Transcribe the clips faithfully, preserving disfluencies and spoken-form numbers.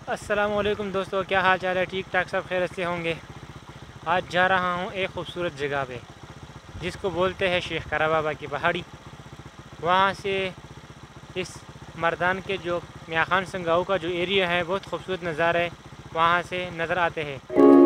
अस्सलाम वालेकुम दोस्तों, क्या हाल चाल है? ठीक ठाक सब खैरियत से होंगे। आज जा रहा हूँ एक ख़ूबसूरत जगह पे जिसको बोलते हैं शेख कारा बाबा की पहाड़ी। वहाँ से इस मर्दान के जो मियाँ खान संगाऊ का जो एरिया है बहुत खूबसूरत नज़ारे वहाँ से नज़र आते हैं।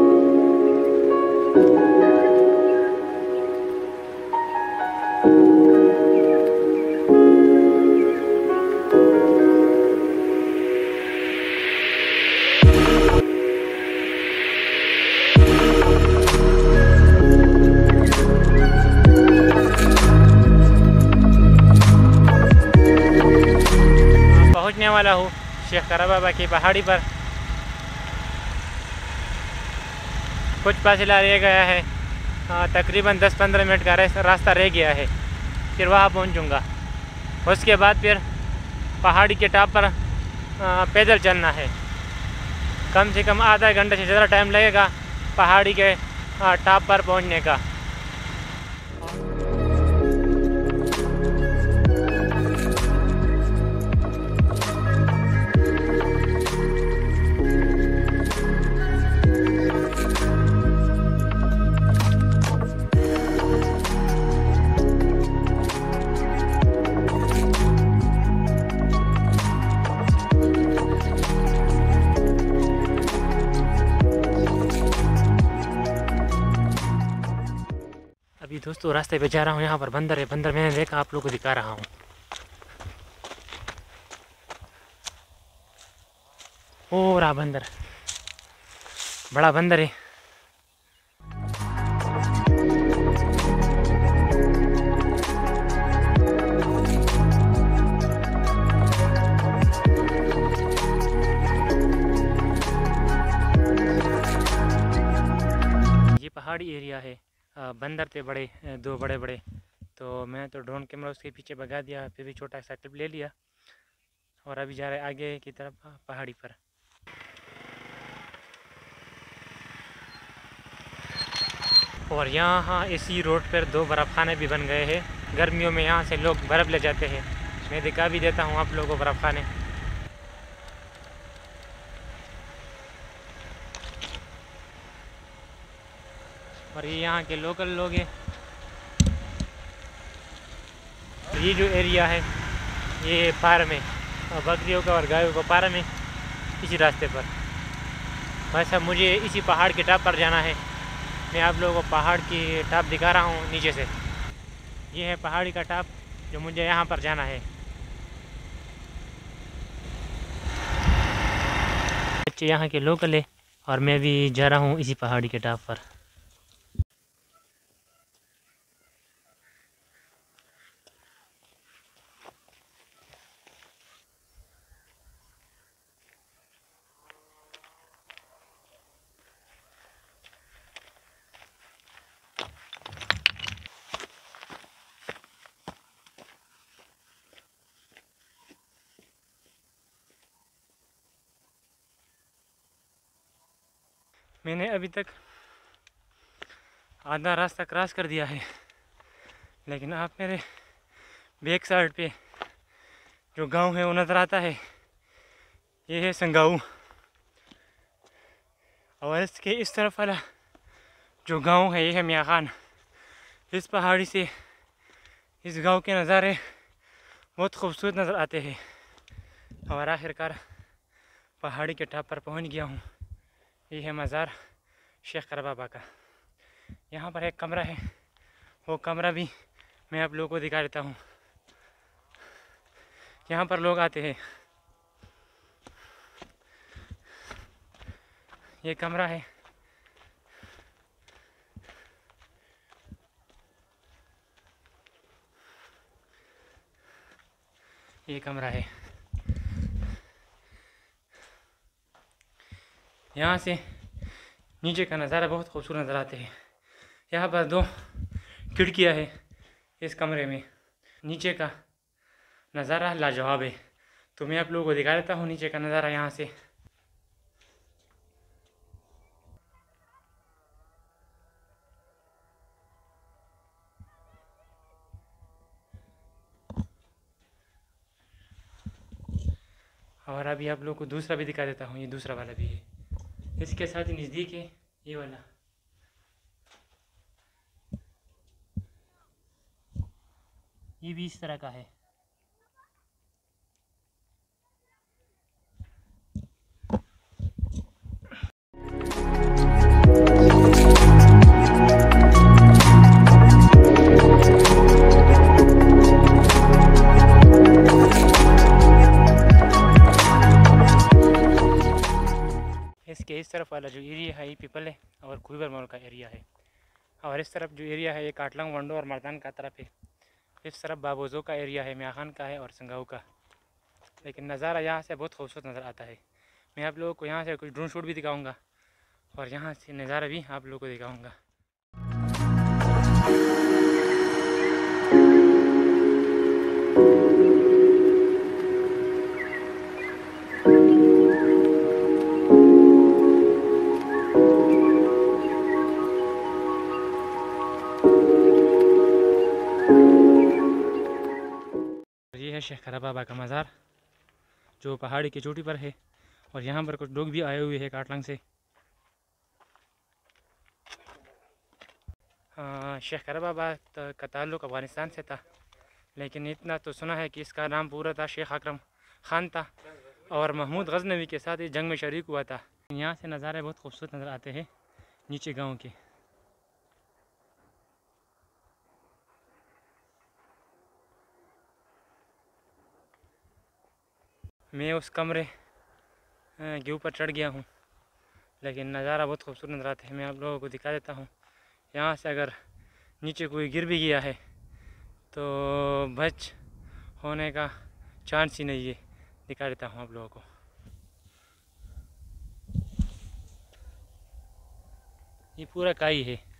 पहुँचने वाला हूँ शेख कारा बाबा की पहाड़ी पर। कुछ फासला रह गया है, तकरीबन दस पंद्रह मिनट का रास्ता रह गया है, फिर वहाँ पहुँचूँगा। उसके बाद फिर पहाड़ी के टॉप पर पैदल चलना है। कम से कम आधा घंटे से ज़्यादा टाइम लगेगा पहाड़ी के टॉप पर पहुँचने का। अभी दोस्तों रास्ते पे जा रहा हूँ, यहाँ पर बंदर है। बंदर मैंने देखा, आप लोगों को दिखा रहा हूँ। ओ रहा बंदर, बड़ा बंदर है। ये पहाड़ी एरिया है। बंदर थे बड़े, दो बड़े बड़े, तो मैं तो ड्रोन कैमरा उसके पीछे भगा दिया, फिर भी छोटा सा क्लिप ले लिया और अभी जा रहे आगे की तरफ पहाड़ी पर। और यहाँ इसी रोड पर दो बर्फ़ खाने भी बन गए हैं। गर्मियों में यहाँ से लोग बर्फ़ ले जाते हैं। मैं दिखा भी देता हूँ आप लोगों को बर्फ़ खाने। और ये यहाँ के लोकल लोग हैं। ये जो एरिया है ये फार्म है बकरियों का और गायों का फार्म है इसी रास्ते पर। बस अब मुझे इसी पहाड़ के टॉप पर जाना है। मैं आप लोगों को पहाड़ की टॉप दिखा रहा हूँ नीचे से। ये है पहाड़ी का टॉप जो मुझे यहाँ पर जाना है। बच्चे यहाँ के लोकल है और मैं भी जा रहा हूँ इसी पहाड़ी के टॉप पर। मैंने अभी तक आधा रास्ता क्रॉस कर दिया है, लेकिन आप मेरे बैक साइड पे जो गांव है वो नज़र आता है। ये है संगाऊ, और इसके इस तरफ वाला जो गांव है ये है मियाँ खान। इस पहाड़ी से इस गांव के नज़ारे बहुत खूबसूरत नज़र आते हैं। और आखिरकार पहाड़ी के टॉप पर पहुंच गया हूँ। ये है मज़ार शेख कारा बाबा का। यहाँ पर एक कमरा है, वो कमरा भी मैं आप लोगों को दिखा देता हूँ। यहाँ पर लोग आते हैं। ये कमरा है। ये कमरा है। यहाँ से नीचे का नज़ारा बहुत खूबसूरत नज़र आते हैं। यहाँ पर दो खिड़कियाँ है इस कमरे में। नीचे का नज़ारा लाजवाब है, तो मैं आप लोगों को दिखा देता हूँ नीचे का नज़ारा। यहाँ से और अभी आप लोग को दूसरा भी दिखा देता हूँ, ये दूसरा वाला भी है, इसके साथ ही नज़दीक है ये वाला। ये भी इस तरह का है। इसके इस तरफ वाला जो एरिया है ये पीपल है और कुइबर मॉल का एरिया है, और इस तरफ जो एरिया है ये काटलंग, वंडो और मर्दान का तरफ है। इस तरफ बाबोजो का एरिया है, मियाँ खान का है और संगाऊ का। लेकिन नज़ारा यहाँ से बहुत खूबसूरत नज़र आता है। मैं आप लोगों को यहाँ से कुछ ड्रोन शूट भी दिखाऊंगा और यहाँ से नज़ारा भी आप लोगों को दिखाऊंगा। ये है शेख खरा बाबा का मज़ार जो पहाड़ी की चोटी पर है, और यहाँ पर कुछ लोग भी आए हुए हैं काटलंग से। हाँ, शेख खरा बाबा का ताल्लुक़ अफ़गानिस्तान से था, लेकिन इतना तो सुना है कि इसका नाम पूरा था शेख अकरम ख़ान था, और महमूद गज़नवी के साथ इस जंग में शरीक हुआ था। यहाँ से नज़ारे बहुत खूबसूरत नज़र आते हैं नीचे गांव के। मैं उस कमरे के ऊपर चढ़ गया हूँ, लेकिन नज़ारा बहुत खूबसूरत नज़र आता है। मैं आप लोगों को दिखा देता हूँ। यहाँ से अगर नीचे कोई गिर भी गया है तो बच होने का चांस ही नहीं है। दिखा देता हूँ आप लोगों को। ये पूरा काई है।